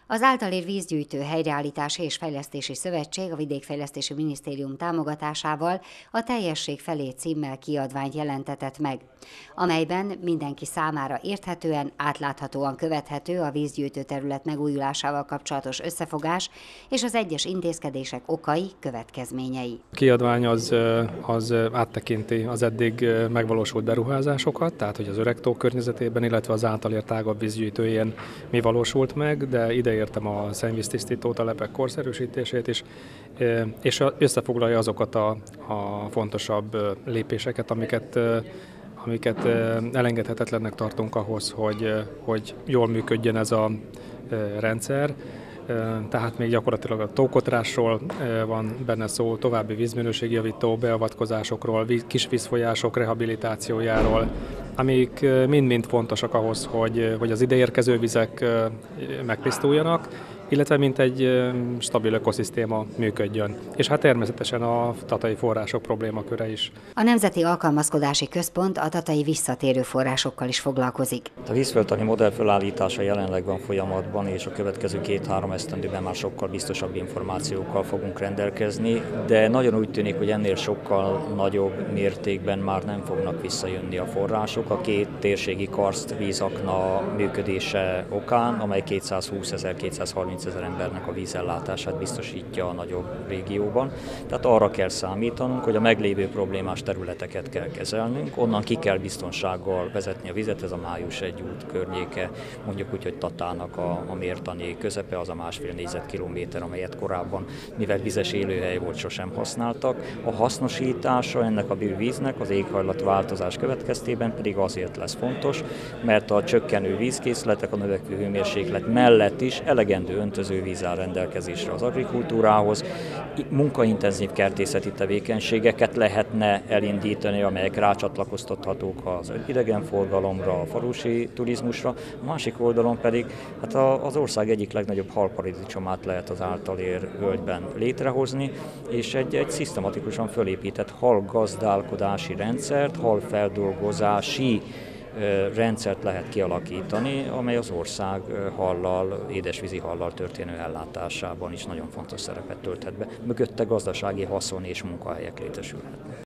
Az Általér Vízgyűjtő Helyreállítási és Fejlesztési Szövetség a Vidékfejlesztési Minisztérium támogatásával a Teljesség felé címmel kiadványt jelentetett meg, amelyben mindenki számára érthetően, átláthatóan követhető a vízgyűjtő terület megújulásával kapcsolatos összefogás és az egyes intézkedések okai, következményei. A kiadvány az áttekinti az eddig megvalósult beruházásokat, tehát hogy az Öregtó környezetében, illetve az Általér tágabb vízgyűjtőjén mi valósult meg, de ideértem a szennyvíztisztító telepek korszerűsítését is, és összefoglalja azokat a fontosabb lépéseket, amiket elengedhetetlennek tartunk ahhoz, hogy jól működjön ez a rendszer. Tehát még gyakorlatilag a tókotrásról van benne szó, további vízminőségjavító beavatkozásokról, kis vízfolyások rehabilitációjáról, amik mind-mind fontosak ahhoz, hogy az ideérkező vizek megtisztuljanak, illetve mint egy stabil ökoszisztéma működjön. És hát természetesen a tatai források problémaköre is. A Nemzeti Alkalmazkodási Központ a tatai visszatérő forrásokkal is foglalkozik. A vízföldtani modell felállítása jelenleg van folyamatban, és a következő 2-3 esztendőben már sokkal biztosabb információkkal fogunk rendelkezni, de nagyon úgy tűnik, hogy ennél sokkal nagyobb mértékben már nem fognak visszajönni a források. A két térségi karstvízakna működése okán, amely 220 000, 230 000 embernek a vízellátását biztosítja a nagyobb régióban. Tehát arra kell számítanunk, hogy a meglévő problémás területeket kell kezelnünk, onnan ki kell biztonsággal vezetni a vizet, ez a Május 1 út környéke, mondjuk úgy, hogy Tatának a mértani közepe, az a 1,5 négyzetkilométer, amelyet korábban, mivel vizes élőhely volt, sosem használtak. A hasznosítása ennek a víznek az éghajlatváltozás következtében pedig azért lesz fontos, mert a csökkenő vízkészletek, a növekvő hőmérséklet mellett is elegendő öntözővíz áll rendelkezésre az agrikultúrához. Munkaintenzív kertészeti tevékenységeket lehetne elindítani, amelyek rácsatlakoztathatók az idegenforgalomra, a falusi turizmusra. A másik oldalon pedig hát az ország egyik legnagyobb halparadicsomát lehet az Általér völgyben létrehozni, és egy szisztematikusan fölépített halgazdálkodási rendszert, halfeldolgozási rendszert lehet kialakítani, amely az ország hallal, édesvízi hallal történő ellátásában is nagyon fontos szerepet tölthet be. Mögötte gazdasági haszon és munkahelyek létesülhetnek.